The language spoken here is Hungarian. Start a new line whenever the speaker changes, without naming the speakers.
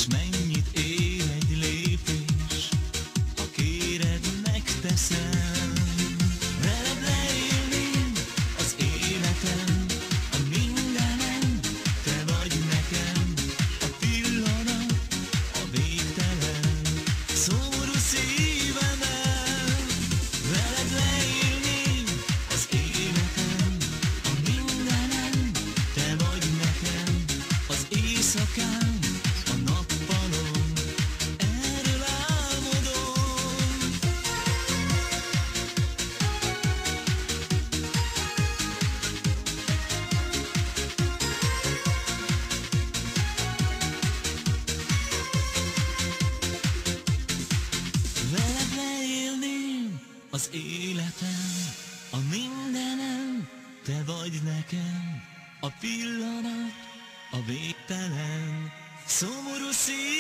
és mennyit ér egy lépés, ha kéred, megteszem. Veled leélném az életem, a mindenem, te vagy nekem, a pillanat, a végtelen, szomorú szívemem. Veled leélném az életem, a mindenem, te vagy nekem, az éjszakám, a nappalom, erről álmodom. Veled leélném az életem, a mindenem, te vagy nekem, a pillanat, a végtelen, szomorú szív.